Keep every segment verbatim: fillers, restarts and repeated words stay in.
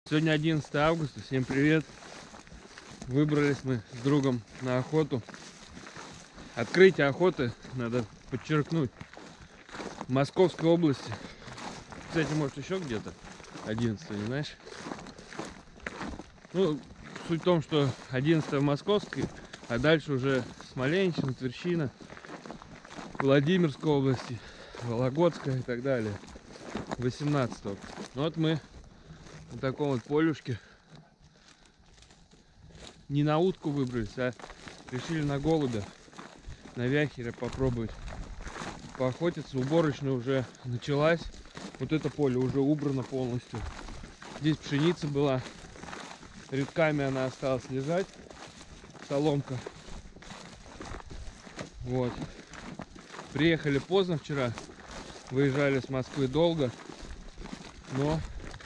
Сегодня одиннадцатое августа, всем привет. Выбрались мы с другом на охоту. Открытие охоты, надо подчеркнуть, в Московской области. Кстати, может еще где-то одиннадцатое, не знаешь? Ну, суть в том, что одиннадцатое в Московской, а дальше уже Смоленщина, Тверщина, Владимирской области, Вологодская и так далее. восемнадцатого. Вот мы на таком вот полюшке. Не на утку выбрались, а решили на голубя, на вяхере попробовать поохотиться. Уборочная уже началась. Вот это поле уже убрано полностью. Здесь пшеница была. Рядками она осталась лежать. Соломка. Вот. Приехали поздно вчера. Выезжали с Москвы долго. Но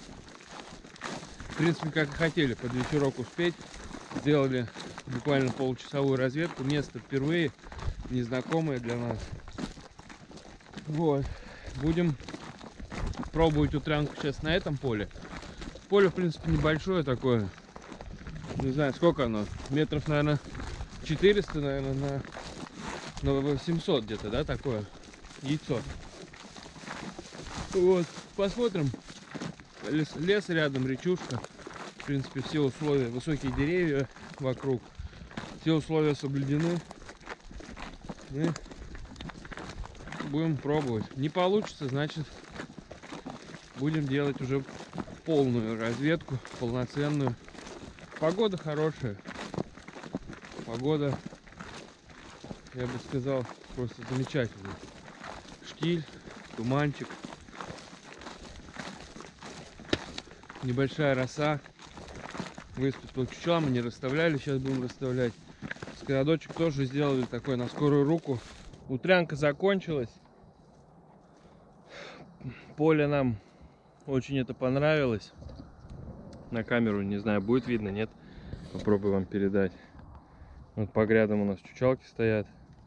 в принципе, как и хотели, под вечерок успеть. Сделали буквально получасовую разведку. Место впервые, незнакомое для нас. Вот. Будем пробовать утрянку сейчас на этом поле. Поле, в принципе, небольшое такое. Не знаю, сколько оно. Метров, наверное, четыреста, наверное, на, на восемьсот где-то, да, такое яйцо. Вот. Посмотрим. Лес, лес рядом, речушка. В принципе, все условия, высокие деревья вокруг, все условия соблюдены. Мы будем пробовать. Не получится, значит, будем делать уже полную разведку, полноценную. Погода хорошая. Погода, я бы сказал, просто замечательная. Штиль, туманчик. Небольшая роса. Выспать по чучелам мы не расставляли, сейчас будем расставлять. Скородочек тоже сделали такой на скорую руку. Утрянка закончилась. Поле нам очень это понравилось. На камеру, не знаю, будет видно, нет. Попробую вам передать. Вот по грядам у нас чучалки стоят.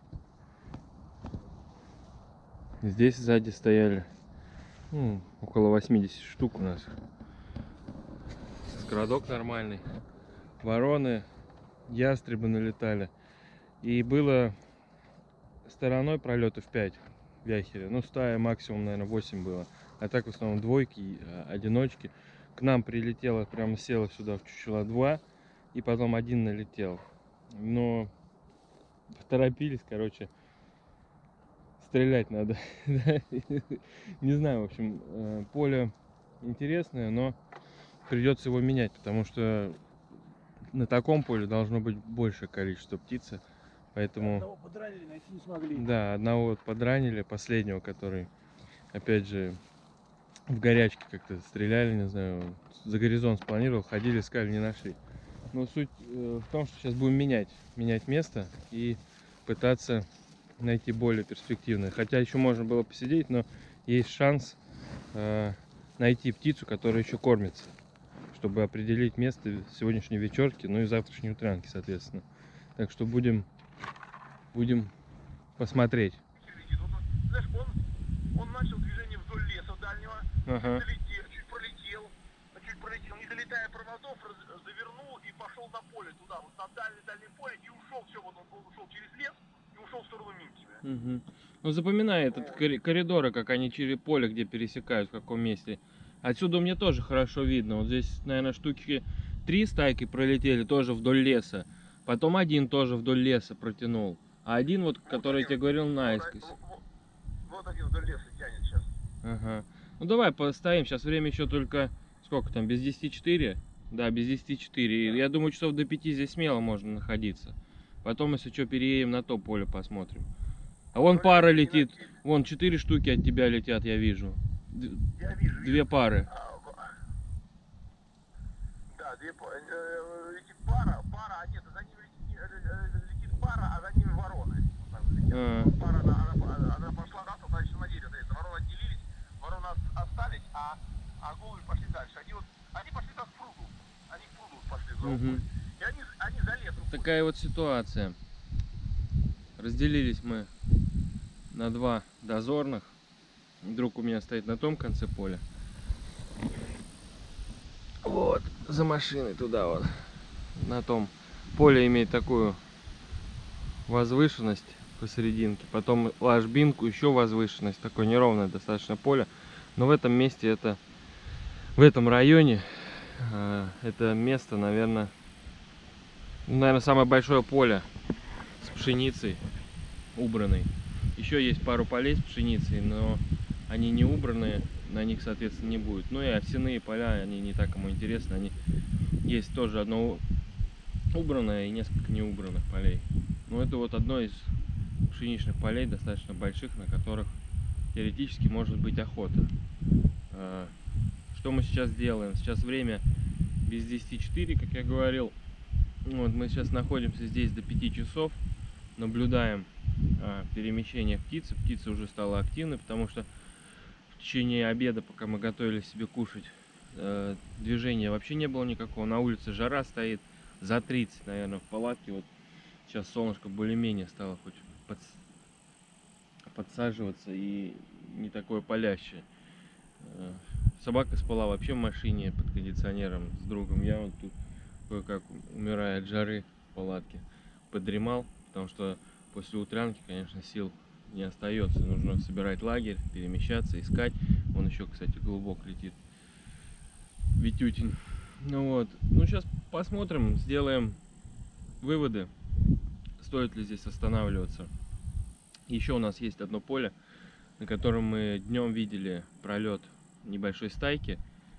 Здесь сзади стояли, ну, около восьмидесяти штук у нас. Городок нормальный, вороны, ястребы налетали, и было стороной пролетов пять в вяхере, ну стая максимум, наверное, восемь было, а так в основном двойки, одиночки. К нам прилетело, прямо села сюда в чучела два, и потом один налетел, но поторопились, короче, стрелять надо. Не знаю, в общем, поле интересное, но придется его менять, потому что на таком поле должно быть большее количество птицы, поэтому одного подранили, найти не смогли. Да, одного вот подранили, последнего, который, опять же, в горячке как-то стреляли, не знаю, за горизонт спланировал, ходили, искали, не нашли. Но суть в том, что сейчас будем менять, менять место и пытаться найти более перспективное. Хотя еще можно было посидеть, но есть шанс э, найти птицу, которая еще кормится, чтобы определить место сегодняшней вечерки, ну и завтрашней утрянки, соответственно. Так что будем, будем посмотреть. Знаешь, он, он начал движение вдоль леса дальнего, ага. долетел, чуть пролетел, чуть пролетел, не долетая проводов, завернул и пошел на поле туда, вот на дальнее-дальнее поле, и ушел, все, вот он, он ушел через лес и ушел в сторону Минкина. Угу. Ну запоминай этот коридоры, как они через поле, где пересекают, в каком месте. Отсюда мне тоже хорошо видно. Вот здесь, наверное, штуки три стайки пролетели тоже вдоль леса. Потом один тоже вдоль леса протянул. А один, вот, который вот я тебе говорил, наискось. Вот, вот, вот один вдоль леса тянет сейчас. Ага. Ну давай поставим. Сейчас время еще только... Сколько там? Без десяти четыре? Да, без десяти четыре. Я думаю, часов до пяти здесь смело можно находиться. Потом, если что, переедем на то поле, посмотрим. А вон пара летит. Вон четыре штуки от тебя летят, я вижу. Я вижу, Две пары. Да, две пары. Летит пара, пара, а нет, за ними летит, летит пара, а за ними вороны. А. Пара, она, она, она пошла на то, дальше на дерево. Вороны отделились, вороны остались, а, а голуби пошли дальше. Они вот, они пошли так в пруду. Они в пруду пошли за угол. Угу. И они, они за лесом. Такая вот ситуация. Разделились мы на два дозорных. Друг у меня стоит на том конце поля. Вот. за машиной туда вот. На том поле имеет такую возвышенность посерединке, потом ложбинку, еще возвышенность, такое неровное достаточно поле. Но в этом месте, это в этом районе, э, это место, наверное, наверное, самое большое поле с пшеницей убранной. Еще есть пару полей с пшеницей, но они не убранные, на них, соответственно, не будет. Ну и овсяные поля, они не так кому интересны, они есть тоже одно убранное и несколько неубранных полей. Но это вот одно из пшеничных полей, достаточно больших, на которых теоретически может быть охота. Что мы сейчас делаем? Сейчас время без десяти четыре, как я говорил. Вот мы сейчас находимся здесь до пяти часов, наблюдаем а, перемещение птицы. Птица уже стала активной, потому что в течение обеда, пока мы готовили себе кушать, э, движения вообще не было никакого. На улице жара стоит за тридцать, наверное, в палатке. Вот сейчас солнышко более-менее стало хоть под, подсаживаться и не такое палящее. Собака спала вообще в машине под кондиционером с другом. Я вот тут кое-как, умирая от жары в палатке, подремал, потому что после утрянки, конечно, сил не остается. Нужно собирать лагерь, перемещаться, искать. Он еще, кстати, глубоко летит. Витютин. Ну вот. Ну, сейчас посмотрим, сделаем выводы, стоит ли здесь останавливаться. Еще у нас есть одно поле, на котором мы днем видели пролет небольшой стайки.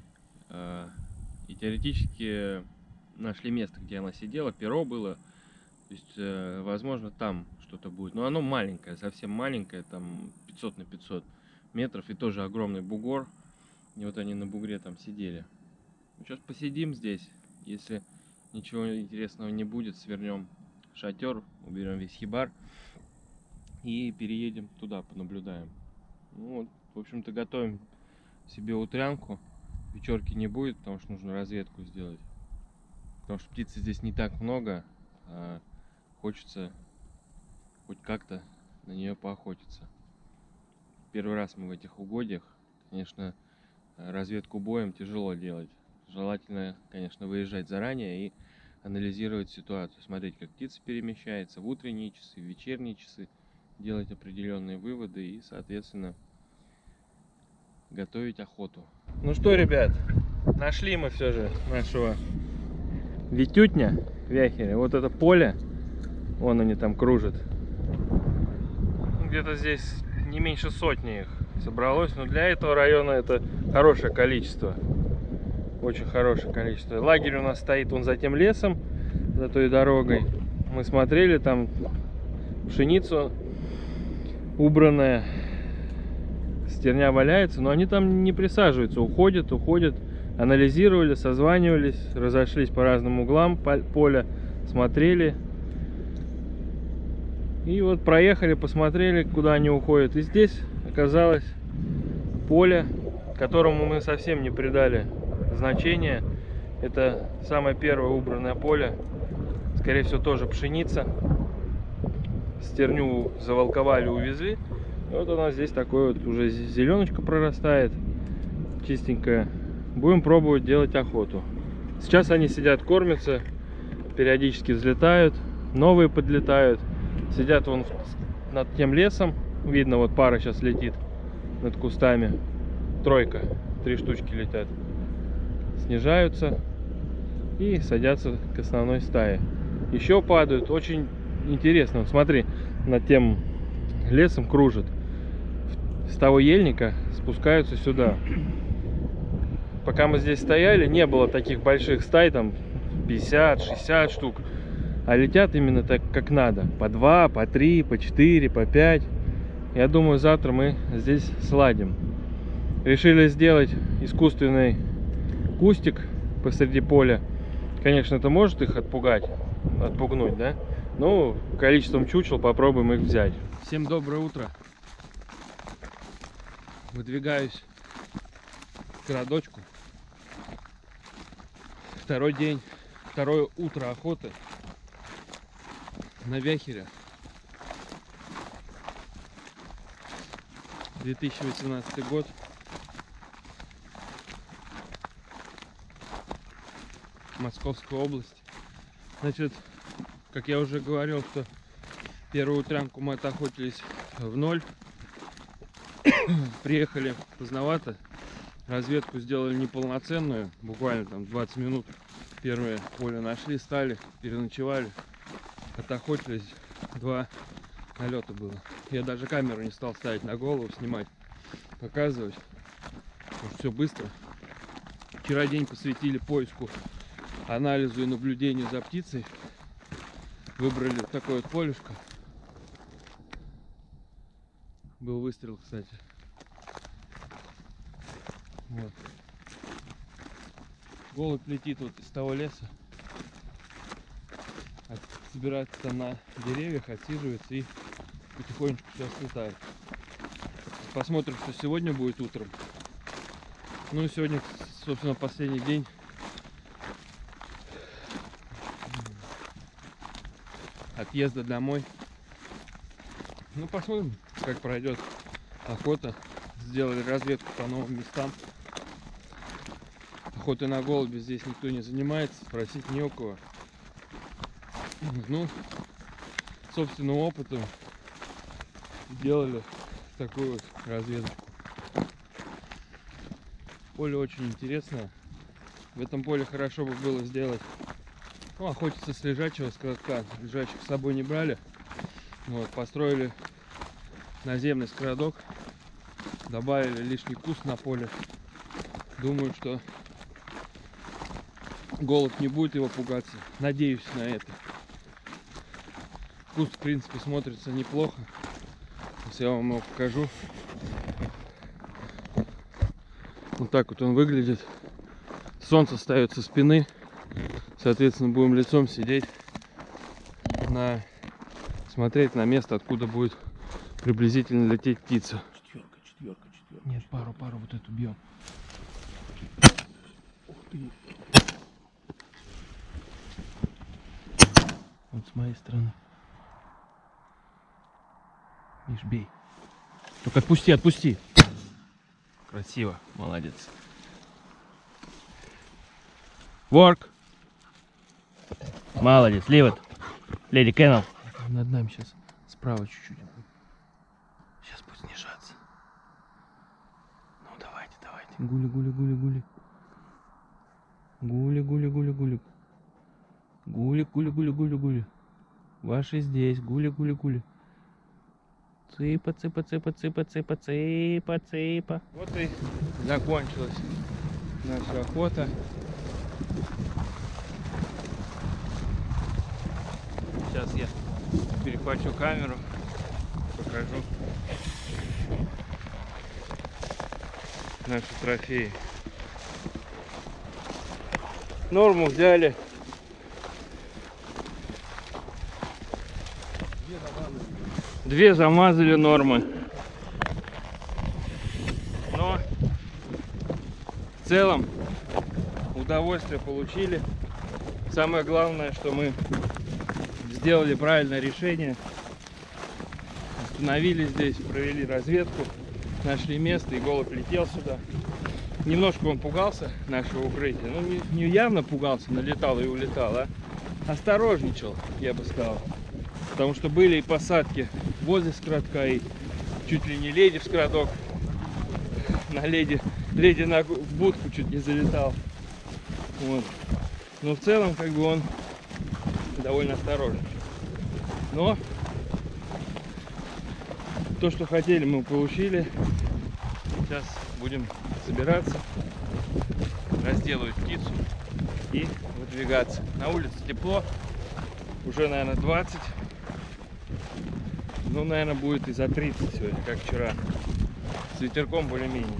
И теоретически нашли место, где она сидела, перо было. То есть, возможно, там что-то будет. Но оно маленькое, совсем маленькое, там пятьсот на пятьсот метров, и тоже огромный бугор. И вот они на бугре там сидели. Ну, сейчас посидим здесь. Если ничего интересного не будет, свернем шатер, уберем весь хибар и переедем туда, понаблюдаем. Ну, вот, в общем-то, готовим себе утрянку. Вечерки не будет, потому что нужно разведку сделать. Потому что птицы здесь не так много, а хочется хоть как-то на нее поохотиться. Первый раз мы в этих угодьях. Конечно, разведку боем тяжело делать. Желательно, конечно, выезжать заранее и анализировать ситуацию, смотреть, как птица перемещается в утренние часы, в вечерние часы, делать определенные выводы и, соответственно, готовить охоту. Ну что, ребят, нашли мы все же нашего витютня вяхеря. Вот это поле, вон они там кружат. Где-то здесь не меньше сотни их собралось, но для этого района это хорошее количество. Очень хорошее количество. Лагерь у нас стоит вон за тем лесом, за той дорогой. Мы смотрели, там пшеницу убранная, стерня валяется, но они там не присаживаются, уходят, уходят. Анализировали, созванивались, разошлись по разным углам поля, смотрели. И вот проехали, посмотрели, куда они уходят. И здесь оказалось поле, которому мы совсем не придали значения. Это самое первое убранное поле. Скорее всего, тоже пшеница. Стерню заволковали, увезли. И вот у нас здесь такое вот уже зеленочка прорастает, чистенькая. Будем пробовать делать охоту. Сейчас они сидят, кормятся, периодически взлетают, новые подлетают. Сидят вон над тем лесом. Видно, вот пара сейчас летит над кустами. Тройка. Три штучки летят. Снижаются и садятся к основной стае. Еще падают. Очень интересно. Вот смотри, над тем лесом кружат. С того ельника спускаются сюда. Пока мы здесь стояли, не было таких больших стай, там пятьдесят-шестьдесят штук. А летят именно так, как надо. По два, по три, по четыре, по пять. Я думаю, завтра мы здесь сладим. Решили сделать искусственный кустик посреди поля. Конечно, это может их отпугать, отпугнуть, да? Ну, количеством чучел попробуем их взять. Всем доброе утро. Выдвигаюсь к городочку. Второй день, второе утро охоты на вяхеря. две тысячи восемнадцатый год. Московская область. Значит, как я уже говорил, что первую утрянку мы отохотились в ноль. Приехали поздновато. Разведку сделали неполноценную. Буквально там двадцать минут. Первое поле нашли, стали, переночевали. Отохотились. Два налета было. Я даже камеру не стал ставить на голову, снимать, показывать. Потому что все быстро. Вчера день посвятили поиску, анализу и наблюдению за птицей. Выбрали такое вот полюшко. Был выстрел, кстати. Вот. Голубь летит вот из того леса. Собирается там на деревьях, отсиживается и потихонечку сейчас летает. Посмотрим, что сегодня будет утром. Ну и сегодня, собственно, последний день. Отъезда домой. Ну, посмотрим, как пройдет охота. Сделали разведку по новым местам. Охотой на голубя здесь никто не занимается, спросить не у кого. Ну, собственным опытом сделали такую вот разведку. Поле очень интересное. В этом поле хорошо бы было сделать, ну, охотиться с лежачего, с городка. Лежачих с собой не брали. Вот, построили наземный скородок, добавили лишний куст на поле. Думаю, что голубь не будет его пугаться. Надеюсь на это. Куст, в принципе, смотрится неплохо. Сейчас я вам его покажу. Вот так вот он выглядит. Солнце встает со спины. Соответственно, будем лицом сидеть, на... смотреть на место, откуда будет приблизительно лететь птица. Четверка, четверка, четверка. Нет, пару, пару вот эту бьем. Ух ты. Вот с моей стороны. Миш, бей. Только отпусти, отпусти. Красиво, молодец. Work. Молодец, leave it. Lady Kennel. Над нами сейчас справа чуть-чуть. Сейчас будет снижаться. Ну давайте, давайте. Гули, гули, гули, гули. Гули, гули, гули, гули. Гули, гули, гули, гули, гули. Ваши здесь. Гули, гули, гули. Цыпа, цыпа, цыпа, цыпа, цыпа, цыпа, цыпа. Вот и закончилась наша охота. Сейчас я перехвачу камеру, покажу наши трофеи. Норму взяли. Две замазали нормы. Но в целом удовольствие получили. Самое главное, что мы сделали правильное решение. Остановились здесь, провели разведку, нашли место, и голубь летел сюда. Немножко он пугался нашего укрытия. Ну, не, не явно пугался, налетал и улетал, а осторожничал, я бы сказал. Потому что были и посадки возле скородка, и чуть ли не леди в скородок. На леди, леди на в будку чуть не залетал. Вот. Но в целом, как бы, он довольно осторожен. Но то, что хотели, мы получили. Сейчас будем собираться, разделывать птицу и выдвигаться. На улице тепло, уже, наверное, двадцать. Ну, наверное, будет и за тридцать сегодня, как вчера. С ветерком более-менее.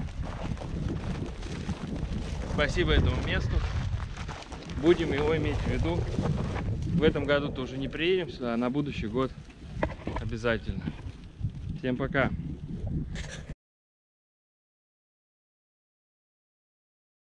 Спасибо этому месту. Будем его иметь в виду. В этом году-то уже не приедем сюда, а на будущий год обязательно. Всем пока.